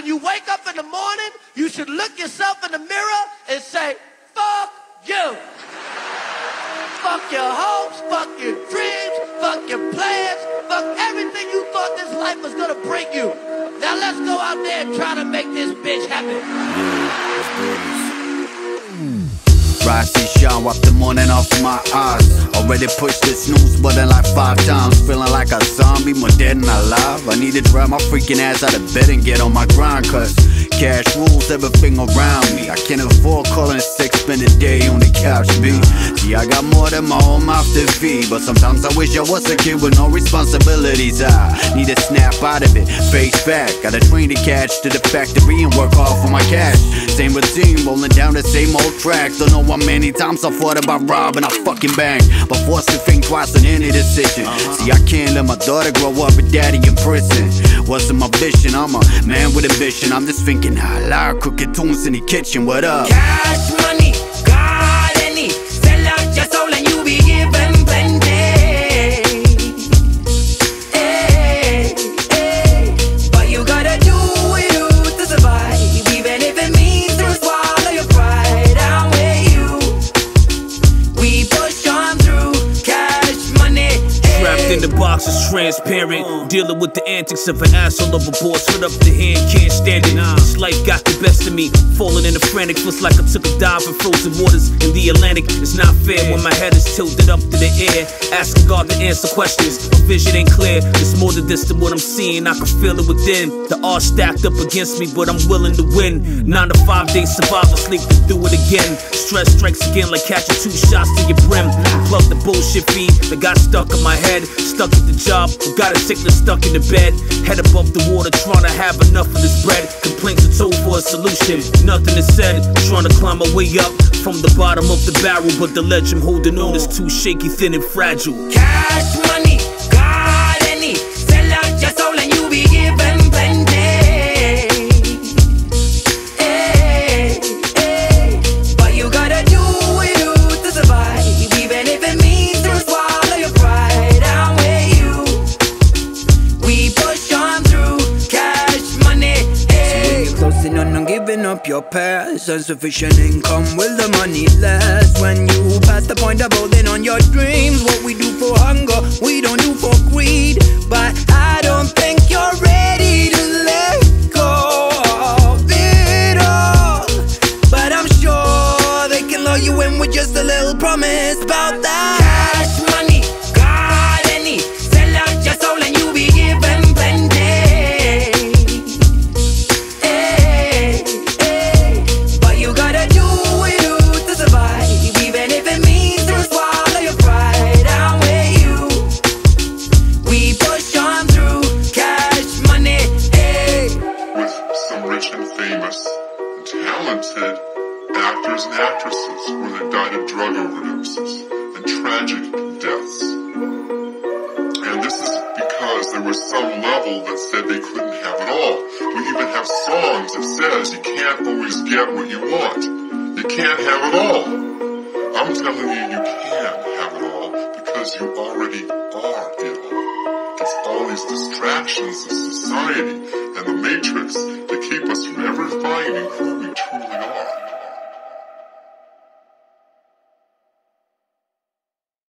when you wake up in the morning, you should look yourself in the mirror and say, fuck you. Fuck your hopes, fuck your dreams, fuck your plans, fuck everything you thought this life was gonna bring you. Now let's go out there and try to make this bitch happen. Rise and shine, wipe the morning off of my eyes. Already pushed the snooze button like 5 times. Feeling like a zombie, more dead than alive. I need to drive my freaking ass out of bed and get on my grind, cause cash rules everything around me. I can't afford calling sick, spend a day on the couch, B. See, I got more than my own mouth to feed, but sometimes I wish I was a kid with no responsibilities. I need to snap out of it, face back. Got a train to catch to the factory and work hard for my cash. Same routine, rolling down the same old track. Don't know how many times I thought about robbing a fucking bank, but forced to think twice on any decision. See, I can't let my daughter grow up with daddy in prison. Wasn't my vision, I'm a man with a vision. I'm just thinking out loud, cooking tunes in the kitchen. What up? Cash money, got any? Sell out your soul and you be given plenty. Hey, hey. But you gotta do you to survive, even if it means to swallow your pride. I'm with you. We push on through. Cash money. Trapped in the box is transparent. Dealing with the antics of an asshole of a boss. Put up the hand, can't stand it. This life got the best of me. Falling in the frantic, feels like I took a dive in frozen waters in the Atlantic. It's not fair when my head is tilted up to the air, asking God to answer questions. My vision ain't clear. It's more than this than what I'm seeing. I can feel it within. The odds stacked up against me, but I'm willing to win. 9 to 5 days survival, sleep to do it again. Stress strikes again like catching 2 shots to your brim. Plug the bullshit feed that got stuck in my head. Stuck at the job, got a sickness stuck in the bed. Head above the water, trying to have enough of this bread. Complaints are told for a solution, nothing is said. Trying to climb my way up from the bottom of the barrel, but the ledge I'm holding on is too shaky, thin and fragile. Cash money, got any? Sell out your soul and you be given plenty. Hey, hey. But you gotta do you to survive, even if it means to swallow your pride. I'm with you. We push on through. Cash money. Hey. So when you're closing on giving up your past, insufficient income, will the money last? When you pass the point of holding on your dreams, what we do for hunger, we don't do for greed. But I don't think you're ready to let go of it all. But I'm sure they can lure you in with just a little promise about that. Cash money, got any? Sell out your soul and you be given plenty. Hey, hey. But you gotta do you to survive, even if it means to swallow your pride. I'm with you. We push on through. Cash money. Hey. With some rich and famous, talented actors and actresses where they died of drug overdoses and tragic deaths. And this is because there was some level that said they couldn't have it all. We even have songs that says you can't always get what you want. You can't have it all. I'm telling you, you can have it all because you already are it all. It's all these distractions of society and the matrix that keep us from ever finding who we truly are.